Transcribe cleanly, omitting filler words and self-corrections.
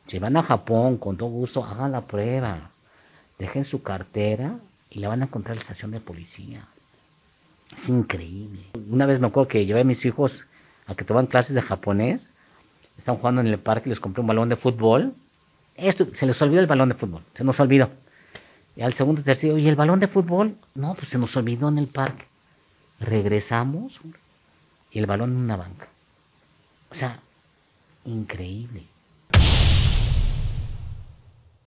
Si van a Japón, con todo gusto, hagan la prueba. Dejen su cartera y la van a encontrar en la estación de policía. Es increíble. Una vez me acuerdo que llevé a mis hijos a que tomaban clases de japonés. Estaban jugando en el parque y les compré un balón de fútbol. Esto, se les olvidó el balón de fútbol. Se nos olvidó. Y al segundo, tercero, ¿y el balón de fútbol? No, pues se nos olvidó en el parque. Regresamos y el balón en una banca. O sea, increíble.